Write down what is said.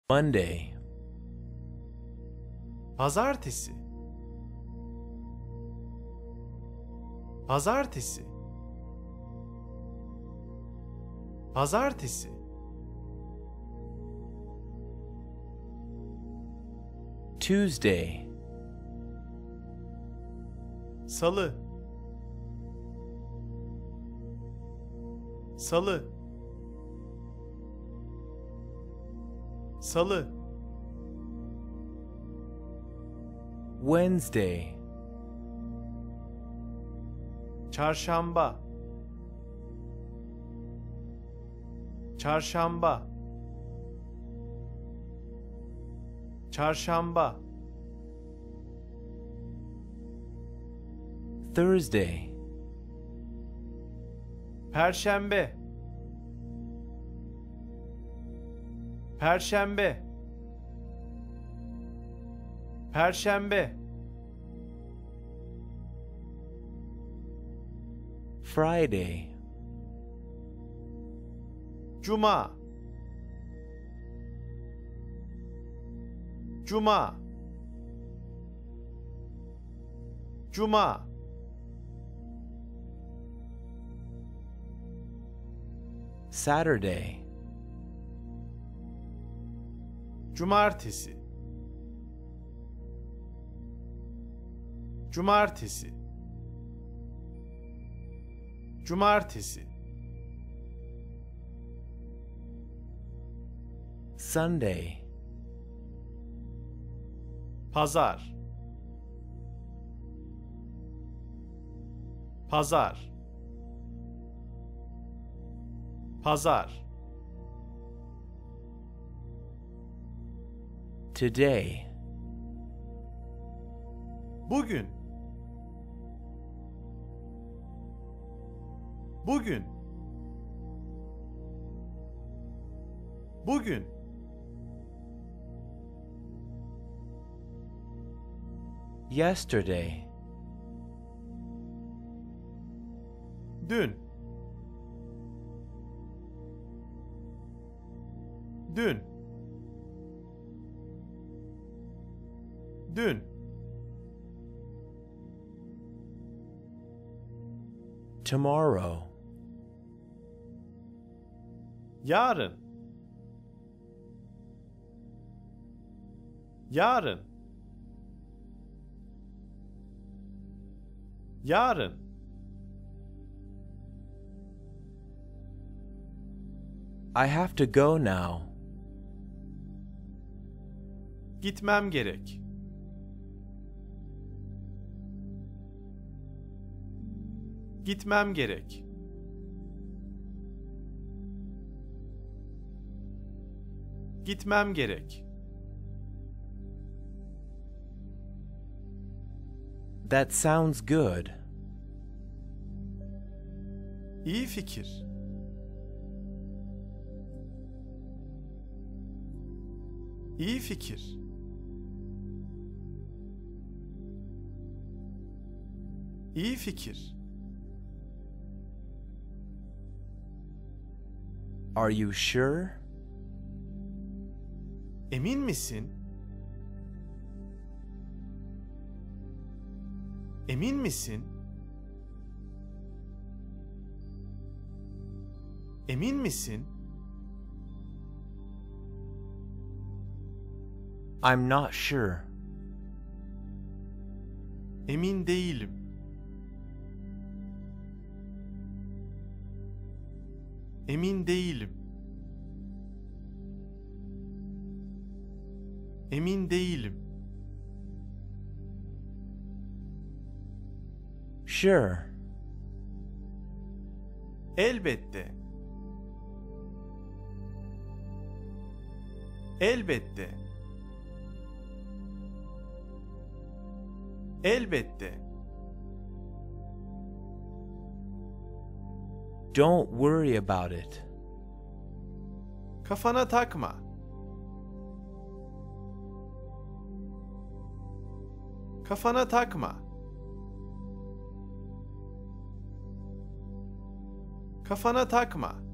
Monday, Pazartesi. Pazartesi. Pazartesi. Tuesday, Salı. Salı. Salı. Wednesday, Çarşamba. Çarşamba. Çarşamba. Thursday, Perşembe. Perşembe. Perşembe. Friday, Cuma. Cuma. Cuma. Saturday, Cumartesi. Cumartesi. Cumartesi. Sunday, Pazar. Pazar. Pazar. today, Bugün. Bugün. Bugün. yesterday, Dün. Dün. Dün. tomorrow, Yarın. Yarın. Yarın. I have to go now. Gitmem gerek. Gitmem gerek. Gitmem gerek. That sounds good. İyi fikir. İyi fikir. İyi fikir. Are you sure? Emin misin? Emin misin? Emin misin? I'm not sure. Emin değilim. Emin değilim. Emin değilim. Sure. Elbette. Elbette. Elbette. Don't worry about it. Kafana takma. Kafana takma. Kafana takma.